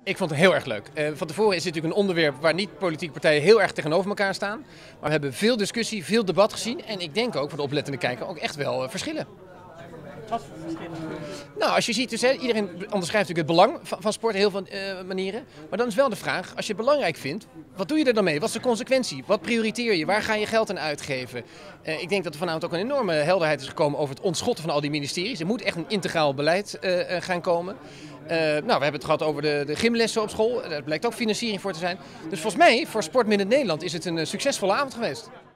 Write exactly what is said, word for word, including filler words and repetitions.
Ik vond het heel erg leuk. Uh, van tevoren is dit natuurlijk een onderwerp waar niet politieke partijen heel erg tegenover elkaar staan. Maar we hebben veel discussie, veel debat gezien. En ik denk ook, voor de oplettende kijker, ook echt wel uh, verschillen. Wat voor verschillen? Nou, als je ziet, dus, hè, iedereen onderschrijft natuurlijk het belang van, van sport op heel veel uh, manieren. Maar dan is wel de vraag, als je het belangrijk vindt, wat doe je er dan mee? Wat is de consequentie? Wat prioriteer je? Waar ga je geld aan uitgeven? Uh, ik denk dat er vanavond ook een enorme helderheid is gekomen over het ontschotten van al die ministeries. Er moet echt een integraal beleid uh, uh, gaan komen. Uh, nou, we hebben het gehad over de, de gymlessen op school. Daar blijkt ook financiering voor te zijn. Dus volgens mij, voor Sport Midden Nederland, is het een uh, succesvolle avond geweest.